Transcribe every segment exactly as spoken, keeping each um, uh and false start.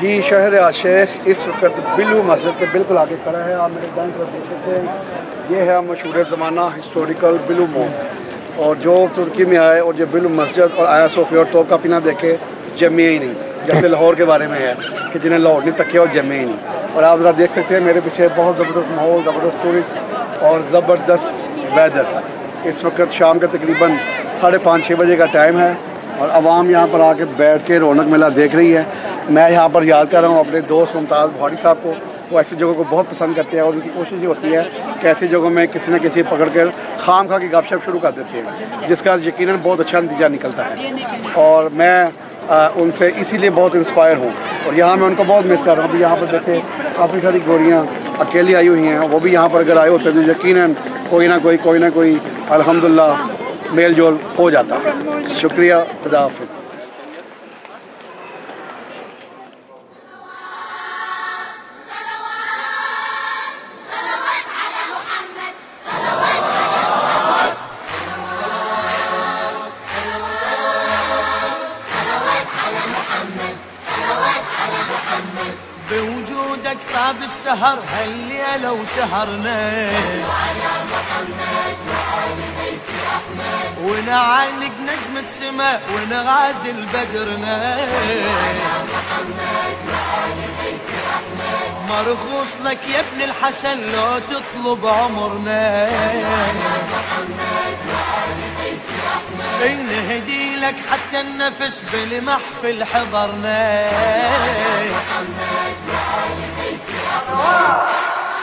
जी शाहिद रियाज शेख इस वक्त बिलू मस्जिद के बिल्कुल आगे खड़ा है। आप मेरे दाएं तरफ देख सकते हैं, ये है मशहूर ज़माना हिस्टोरिकल बिलू मॉस्क। और जो तुर्की में आए और जो बिलू मस्जिद और आया सोफिया और तोप का पीना देखे जमे ही नहीं, जैसे लाहौर के बारे में है कि जिन्हें लाहौर नहीं तकिया और जमे ही नहीं। और आप ज़रा देख सकते हैं मेरे पीछे बहुत ज़बरदस्त माहौल, ज़बरदस्त टूरिस्ट और ज़बरदस्त वेदर। इस वक्त शाम का तकरीबन साढ़े पाँच छः बजे का टाइम है और आवाम यहाँ पर आके बैठ के रौनक मेला देख रही है। मैं यहाँ पर याद कर रहा हूँ अपने दोस्त मुमताज़ भाड़ी साहब को, वो ऐसी जगहों को बहुत पसंद करते हैं और उनकी कोशिश ये होती है कि ऐसी जगहों में किसी न किसी पकड़ कर खाम खा की गपशप शुरू कर देते हैं, जिसका यकीनन बहुत अच्छा नतीजा निकलता है। और मैं आ, उनसे इसीलिए बहुत इंस्पायर हूँ और यहाँ मैं उनको बहुत मिस कर रहा हूँ। अभी यहाँ पर देखे काफ़ी सारी गोरियाँ अकेली आई हुई हैं, वो भी यहाँ पर अगर आए होते तो यकीनन कोई ना कोई कोई ना कोई अल्हम्दुलिल्लाह मेल जोल हो जाता है। शुक्रिया, खुदा हाफिज़। بوجودك طاب السهر هالليلة وسهرنا وعلى محمد وآل بيت أحمد ونعانق نجم السماء ونغازل بدرنا وعلى محمد وآل بيت أحمد مرخوص لك يا ابن الحسن لو تطلب عمرنا وعلى محمد وآل بيت أحمد نهدي لك حتى النفس بالمحفل حضرنا محمد وآل بيت أحمد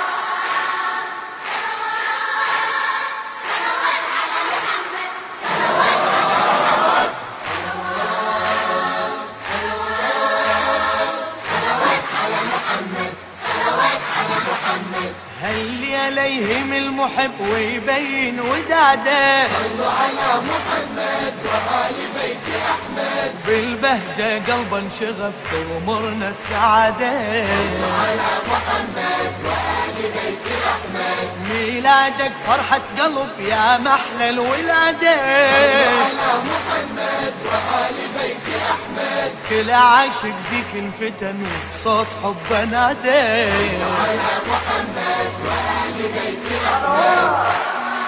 هالليلة يهم المحب ويبين وداده صلوا على محمد وآل بيت أحمد بالبهجة قلبا انشغف ومرنا السعادة صلوا على محمد وآل بيت أحمد ميلادك فرحة قلب يا محلى الولادة صلوا على محمد وآل بيت أحمد كل عاشق فيك انفتن صوت حب نادى صلوا على محمد وآل بيت أحمد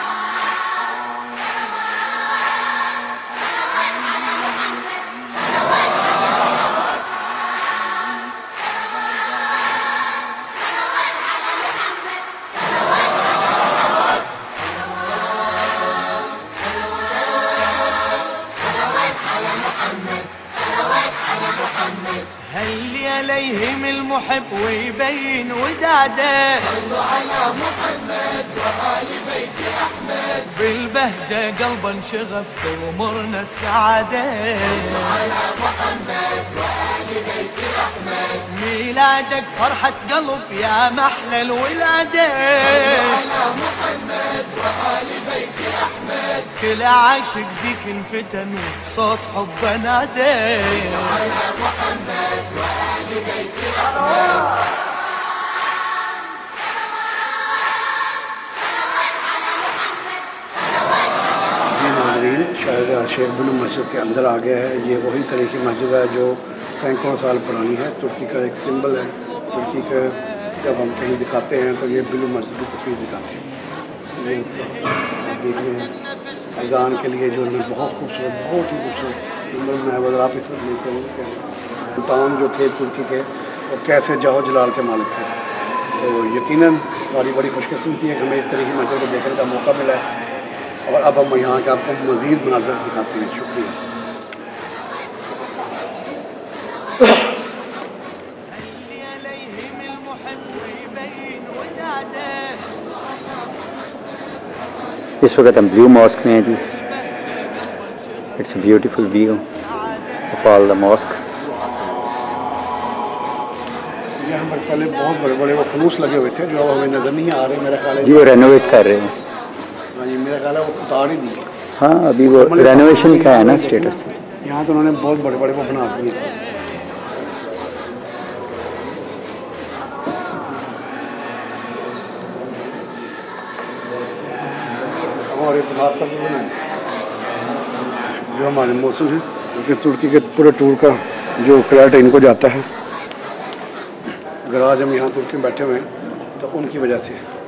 هالليلة يهم المحب ويبين وداده صلوا على محمد وآل بيت أحمد بالبهجة قلبا انشغف ومرنا السعادة صلوا على محمد وآل بيت أحمد ميلادك فرحة قلب يا محلى الولادة صلوا على محمد وآل بيت أحمد كل عاشق فيك انفتن صوت حب نادى صلوا على محمد وآل بيت أحمد शाहिद रियाज शेख बिलू मस्जिद के अंदर आ गया है। ये वही तरीके मस्जिद है जो सैकड़ों साल पुरानी है। तुर्की का एक सिंबल है। तुर्की का जब हम कहीं दिखाते हैं तो ये बिलू मस्जिद की तस्वीर दिखाते हैं। ये इसका देख रहे हैं अजान के लिए जो है बहुत खूबसूरत, बहुत ही खूबसूरत सिंबल बनाया हुआ। आप इस वक्त देखते हैं सुल्तान जो थे तुर्की के और कैसे जाहो जलाल के मालिक थे। तो यकीनन हमारी बड़ी खुशकिस्मती है कि हमें इस तरह की मस्जिद को देखने का मौका मिला है। और अब हम यहाँ के आपको मज़ीद मनाज़र दिखाते हैं। शुक्रिया। इस वक्त हम ब्लू मॉस्क में हैं जी। It's a beautiful view of all the mosque. यहाँ पर पहले बहुत बड़े बड़े वो फलूस लगे हुए थे जो हमें नज़र नहीं आ रहे। मेरा ख्याल है जी वो रेनोवेट कर रहे हैं। हाँ जी, मेरा ख्याल है वो उतार ही दिए। हाँ अभी वो रेनोवेशन का है ना स्टेटस। यहाँ तो उन्होंने बहुत बड़े बड़े वो बना दिए थे। और इतिहास सब बनाए जो हमारे मौसम है, क्योंकि तुर्की के पूरे टूर का जो क्रेडिट इनको जाता है। अगर आज हम यहाँ तुर्की में बैठे हुए हैं तो उनकी वजह से।